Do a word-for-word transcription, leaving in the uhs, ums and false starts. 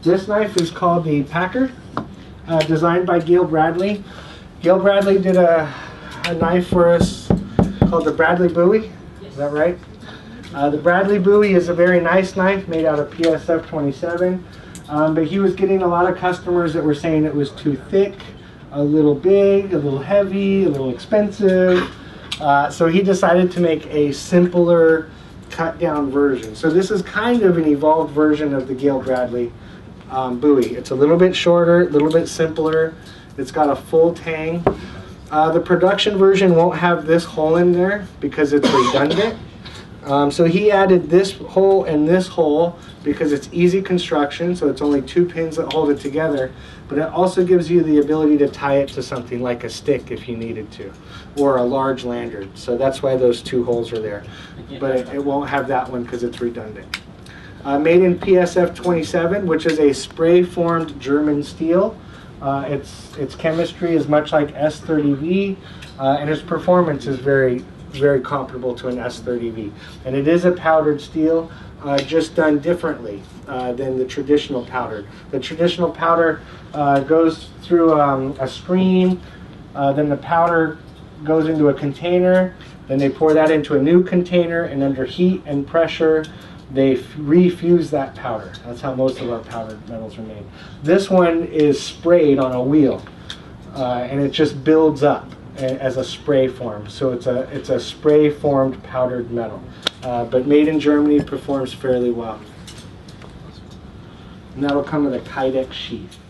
This knife is called the Packer, uh, designed by Gayle Bradley. Gayle Bradley did a, a knife for us called the Bradley Bowie. Is that right? Uh, the Bradley Bowie is a very nice knife made out of P S F twenty-seven, um, but he was getting a lot of customers that were saying it was too thick, a little big, a little heavy, a little expensive. Uh, so he decided to make a simpler cut down version. So this is kind of an evolved version of the Gayle Bradley um, Bowie. It's a little bit shorter, a little bit simpler. It's got a full tang. Uh, the production version won't have this hole in there because it's redundant. Um, so he added this hole and this hole because it's easy construction, so it's only two pins that hold it together, but it also gives you the ability to tie it to something like a stick if you needed to, or a large lanyard. So that's why those two holes are there, but it, it won't have that one because it's redundant. Uh, made in P S F twenty-seven, which is a spray-formed German steel. Uh, its, its chemistry is much like S thirty V, uh, and its performance is very, very comparable to an S thirty V. And it is a powdered steel, uh, just done differently uh, than the traditional powder. The traditional powder uh, goes through um, a screen, uh, then the powder goes into a container, then they pour that into a new container, and under heat and pressure, they refuse that powder. That's how most of our powdered metals are made. This one is sprayed on a wheel, uh, and it just builds up as a spray form. So it's a it's a spray formed powdered metal, uh, but made in Germany, performs fairly well. And that'll come with a Kydex sheath.